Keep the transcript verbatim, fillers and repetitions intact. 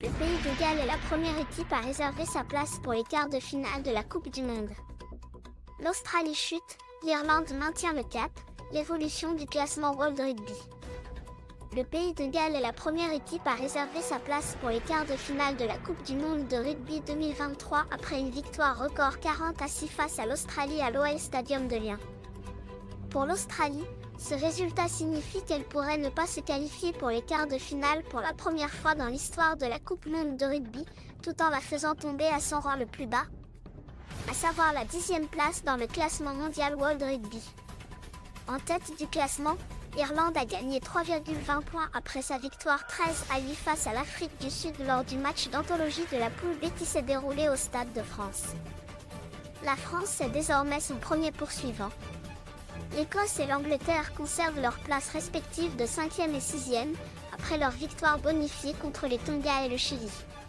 Le pays de Galles est la première équipe à réserver sa place pour les quarts de finale de la Coupe du Monde. L'Australie chute, l'Irlande maintient le cap, l'évolution du classement World Rugby. Le pays de Galles est la première équipe à réserver sa place pour les quarts de finale de la Coupe du Monde de rugby deux mille vingt-trois après une victoire record quarante à six face à l'Australie à l'O L Stadium de Lyon. Pour l'Australie, ce résultat signifie qu'elle pourrait ne pas se qualifier pour les quarts de finale pour la première fois dans l'histoire de la Coupe du Monde de rugby, tout en la faisant tomber à son rang le plus bas, à savoir la dixième place dans le classement mondial World Rugby. En tête du classement, l'Irlande a gagné trois virgule vingt points après sa victoire treize à huit face à l'Afrique du Sud lors du match d'anthologie de la poule B qui s'est déroulé au Stade de France. La France est désormais son premier poursuivant. L'Écosse et l'Angleterre conservent leurs places respectives de cinquième et sixième, après leur victoire bonifiée contre les Tonga et le Chili.